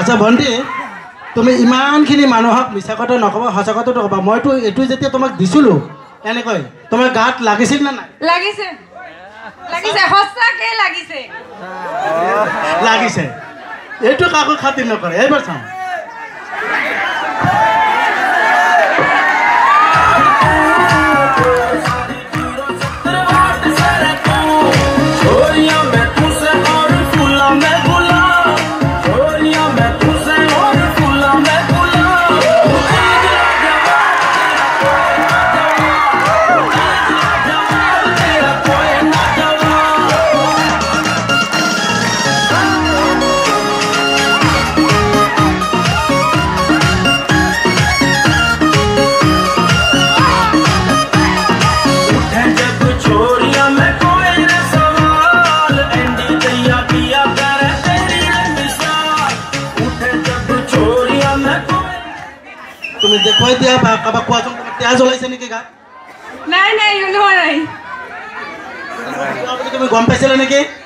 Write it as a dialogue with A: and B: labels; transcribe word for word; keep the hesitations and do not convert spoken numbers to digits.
A: আচ্ছা ভণ্টি তুমি ইমানখিনি মানুহক মিছা কথা নকবা সঁচা কথাটো ক'বা মইতো এইটো যেতিয়া তোমাক দিছিলোঁ এনেকৈ তোমাৰ গাত লাগিছিল না নাই
B: লাগিছে লাগিছে সঁচাকৈ লাগিছে
A: লাগিছে এইটো কাকো খাতিৰ নকৰে এইবাৰ চাওঁ তুমি দেখুৱাই দিয়া বা কাৰোবাক কোৱাচোন তোমাৰ তেজ ওলাইছে নেকি গাত
B: নাই নাই ওলোৱা নাই
A: তুমি গম পাইছিলা নেকি